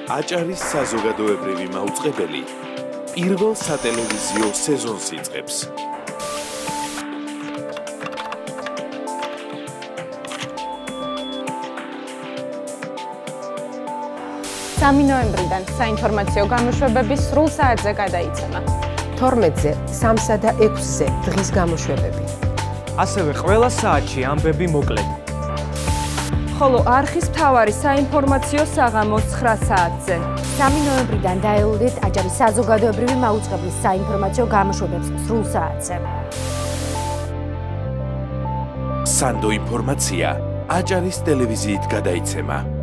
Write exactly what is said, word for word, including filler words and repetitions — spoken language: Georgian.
აჭარის საზოგადოებრივი მაუწყებელი პირველ სატელევიზიო სეზონს იწყებს. სამი ნოემბრიდან საინფორმაციო გამოშვებები სრულ საათზე გადაიცემა. თორმეტზე, სამსა და ექვსზე დღის გამოშვებები. ასევე ყველა საათში ამბები მოკლედ. ხოლო არხის მთავარი საინფორმაციო საღამო ცხრა საათზე. სამი ნოემბრიდან დაელოდეთ აჭარის საზოგადოებრივი მაუწყებლის საინფორმაციო გამოშვებებს სრულ საათზე. სანდო ინფორმაცია აჭარის ტელევიზიით გადაიცემა.